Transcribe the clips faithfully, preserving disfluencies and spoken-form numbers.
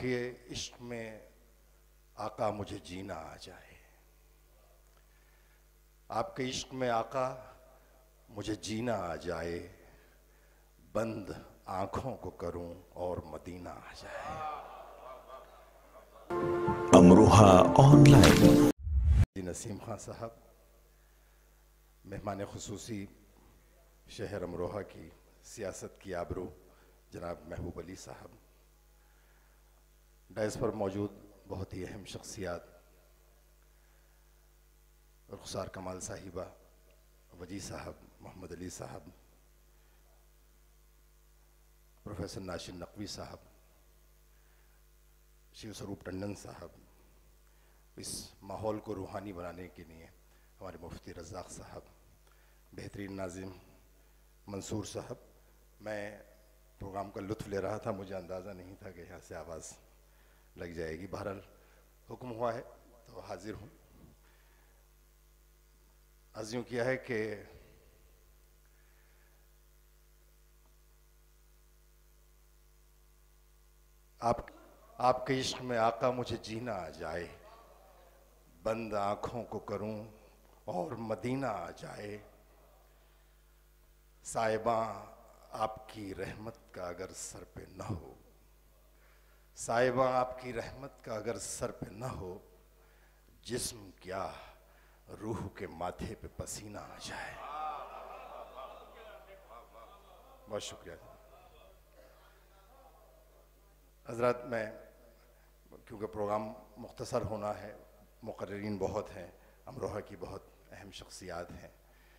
आपके इश्क में आका मुझे जीना आ जाए, आपके इश्क में आका मुझे जीना आ जाए, बंद आंखों को करूं और मदीना आ जाए। अमरोहा ऑनलाइन। नसीम खान साहब, मेहमान खुसूसी शहर अमरोहा की सियासत की आबरू जनाब महबूब अली साहब, डायस पर मौजूद बहुत ही अहम शख्सियात, रुखसार कमाल साहिबा, वजी साहब, मोहम्मद अली साहब, प्रोफेसर नाशिर नकवी साहब, शिव स्वरूप टंडन साहब, इस माहौल को रूहानी बनाने के लिए हमारे मुफ्ती रज़ाक साहब, बेहतरीन नाज़िम मंसूर साहब। मैं प्रोग्राम का लुत्फ़ ले रहा था, मुझे अंदाज़ा नहीं था कि यहाँ से आवाज़ लग जाएगी। बहरहाल हुक्म हुआ है तो हाजिर हूँ। अर्ज़ यूँ किया है कि आप आपके इश्क में आका मुझे जीना आ जाए, बंद आँखों को करूं और मदीना आ जाए। साहिबा आपकी रहमत का अगर सर पे न हो, साहिबा आपकी रहमत का अगर सर पे न हो, जिस्म क्या रूह के माथे पे पसीना आ जाए। बहुत शुक्रिया हज़रात। मैं क्योंकि प्रोग्राम मुख्तसर होना है, मुक़र्रिरीन बहुत हैं, अमरोहा की बहुत अहम शख्सियात हैं,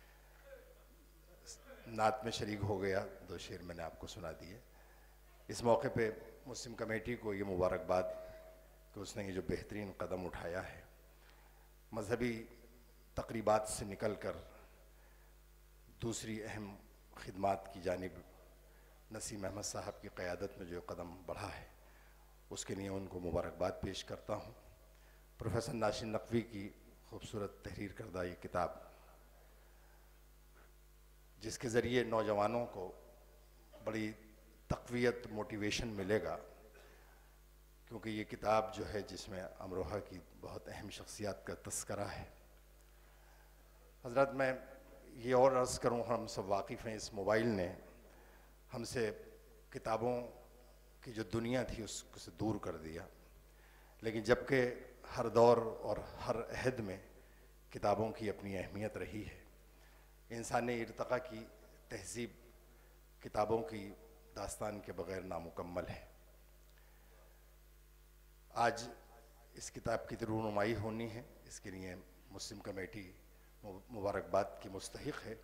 नात में शरीक हो गया, दो शेर मैंने आपको सुना दिए। इस मौके पे मुस्लिम कमेटी को ये मुबारकबाद कि उसने ये जो बेहतरीन कदम उठाया है, मजहबी तकरीबात से निकल कर दूसरी अहम खिदमात की जानिब नसीम अहमद साहब की क़यादत में जो कदम बढ़ा है, उसके लिए उनको मुबारकबाद पेश करता हूँ। प्रोफेसर नाशिर नकवी की खूबसूरत तहरीर करदा ये किताब, जिसके ज़रिए नौजवानों को बड़ी तक़वियत, मोटिवेशन मिलेगा, क्योंकि ये किताब जो है जिसमें अमरोहा की बहुत अहम शख्सियात का तस्करा है। हज़रत, मैं ये और अर्ज़ करूँ, हम सब वाकिफ़ हैं, इस मोबाइल ने हमसे किताबों की जो दुनिया थी उसको दूर कर दिया, लेकिन जबकि हर दौर और हर अहद में किताबों की अपनी अहमियत रही है। इंसानी इर्तक़ा की तहज़ीब किताबों की दास्तान के बग़ैर नामुकम्मल है। आज इस किताब की रूनुमाई होनी है, इसके लिए मुस्लिम कमेटी मुबारकबाद की मुस्तहिक़ है।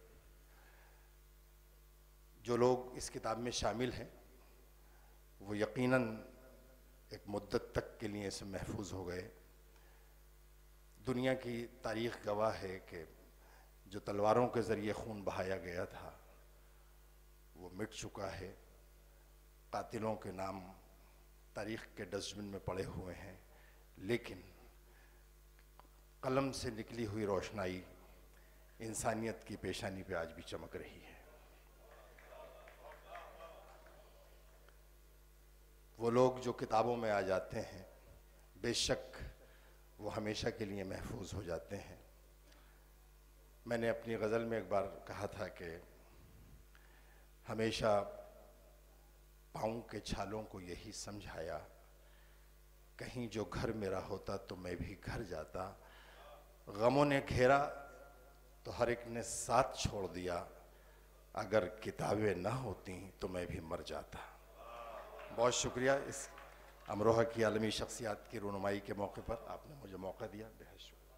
जो लोग इस किताब में शामिल हैं वो यकीनन एक मुद्दत तक के लिए इसे महफूज हो गए। दुनिया की तारीख़ गवाह है कि जो तलवारों के ज़रिए खून बहाया गया था वो मिट चुका है, कातिलों के नाम तारीख़ के डस्टबिन में पड़े हुए हैं, लेकिन कलम से निकली हुई रोशनाई इंसानियत की पेशानी पे आज भी चमक रही है। वो लोग जो किताबों में आ जाते हैं, बेशक वो हमेशा के लिए महफूज हो जाते हैं। मैंने अपनी गज़ल में एक बार कहा था कि हमेशा पाँव के छालों को यही समझाया, कहीं जो घर मेरा होता तो मैं भी घर जाता, गमों ने घेरा तो हर एक ने साथ छोड़ दिया, अगर किताबें ना होती तो मैं भी मर जाता। बहुत शुक्रिया इस अमरोहा की आलमी शख्सियात की रूनुमाई के मौके पर आपने मुझे मौका दिया। बेहद शुक्रिया।